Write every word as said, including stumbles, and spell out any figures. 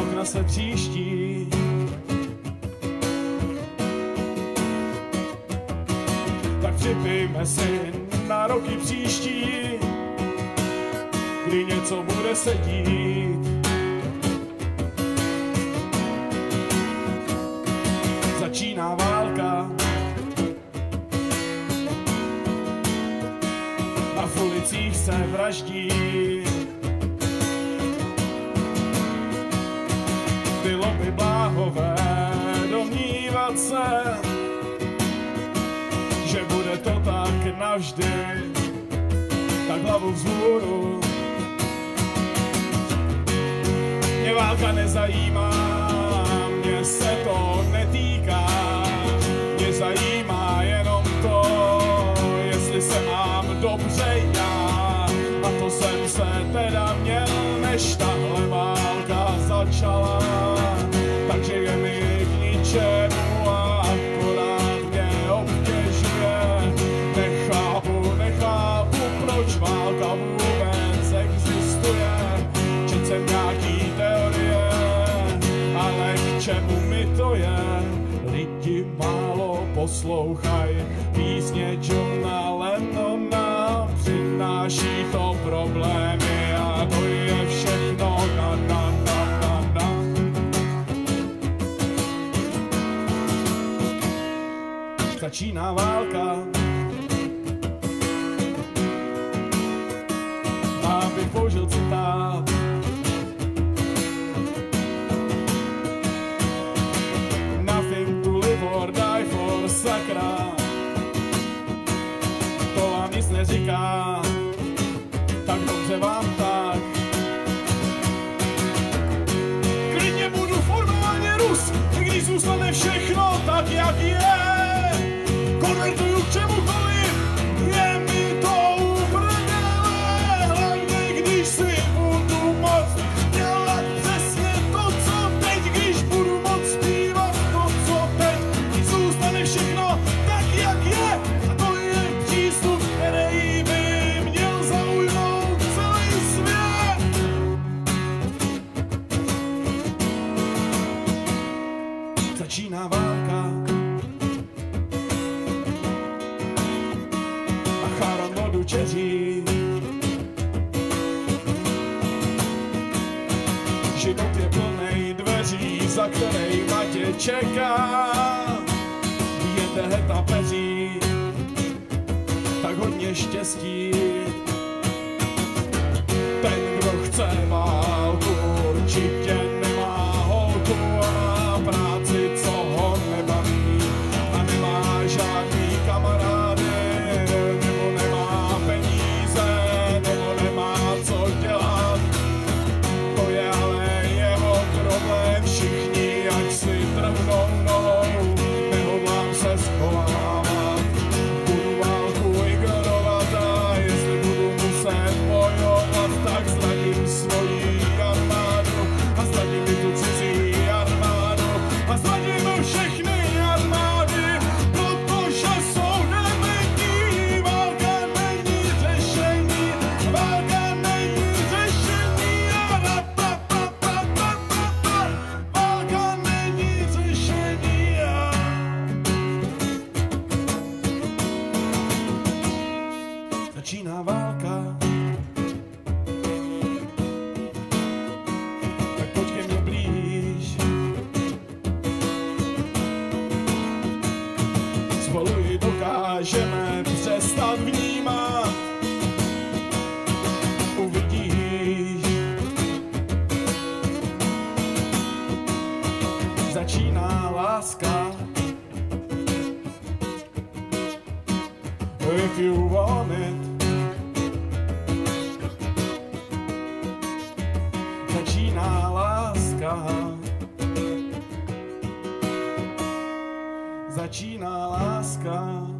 okna se tříští. Tak připijme si na roky příští, kdy něco bude sedít. Začíná válka a v ulicích se vraždí. Bylo by bláhové domnívat se, že bude to tak navždy, tak hlavu vzhůru. Mě válka nezajímá, mě se to netýká, mě zajímá jenom to, jestli se mám dobře já. A to jsem se teda měl, než tahle válka začala, takže je mi k ničemu a akorát mě obtěžuje. Nechápu, nechápu, proč válka vůbec existuje. Četl jsem nějaký teorie, ale k čemu mi to je? Lidi málo poslouchaj písně Johna Lennona, přináší to problémy a to je všechno na na na na na. Začíná válka, abych použil citát. Nothing to live or die for, sakra. To vám nic neříká, tak dobře vám tak. Klidně budu formálně Rus, i když zůstane všechno tak, jak je. Konvertuju k čemukoliv, je mi to uprdele, hlavně když si budu moct dělat přesně to, co teď, když budu moct zpívat to, co teď. Zůstane všechno tak, jak je, a to je přístup, který by měl zaujmout celý svět. Začíná válka a Charon vodu čeří. Život je plnej dveří, za kterejma tě čeká jen heta peří. Tak hodně štěstí. Ten, kdo chce válku, určitě nemá holku a má práci, co ho nebaví, a nemá žádný kamarády, nebo nemá peníze, nebo nemá co dělat. To je ale jeho problém, všichni ať si trhnou nohou, nehodlám se schovávat. Budu válku ignorovat a jestli budu muset bojovat, tak zradím svoji armádu a zradím i tu cizí armádu a zradím všechny armády, protože jsou nevinní. Válka není řešení, válka není řešení a rapapapapapapa. Válka není řešení a... Začíná válka, tak pojď ke mně blíž. Spolu ji dokážeme přestat vnímat. Uvidíš, začíná láska. If you want it, začíná láska. Začíná láska.